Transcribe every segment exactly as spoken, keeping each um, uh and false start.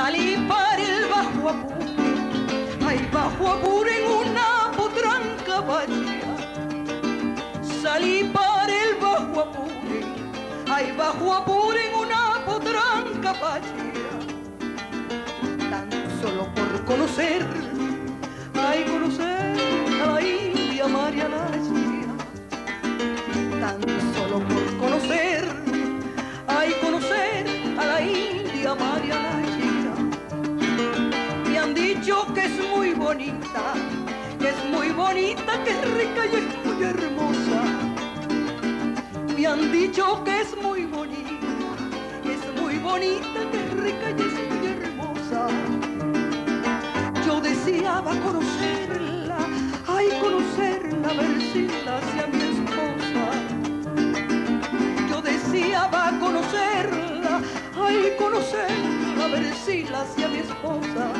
Salí para el Bajo Apure, ay, Bajo Apure en una potranca bahía. Salí para el Bajo Apure, ay, Bajo Apure en una potranca bahía. Tan solo por conocer, ay, conocer a la India María Laya. Tan solo por conocer, ay, conocer a la India María Laya. Me han dicho que es muy bonita, que es muy bonita, que es rica y es muy hermosa. Me han dicho que es muy bonita, que es muy bonita, que es rica y es muy hermosa. Yo deseaba conocerla, ay, conocerla, a ver si la hacía mi esposa. Yo deseaba conocerla, ay, conocerla, a ver si la hacía mi esposa.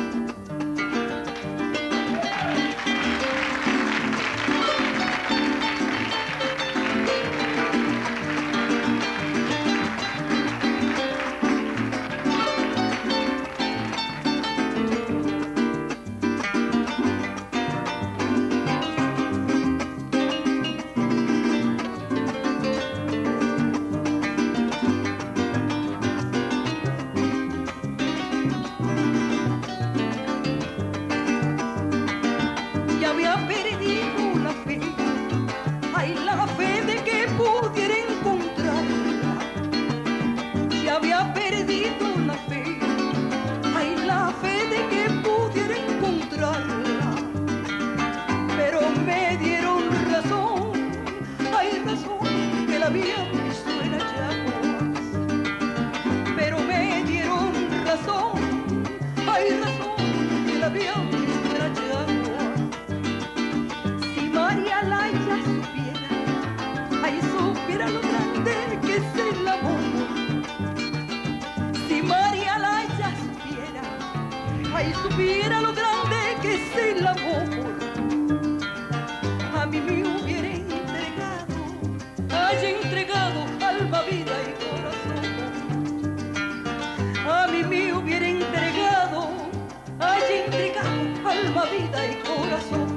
Ay, supiera lo grande que es el amor, a mí me hubiera entregado, haya entregado alma, vida y corazón. A mí me hubiera entregado, haya entregado alma, vida y corazón.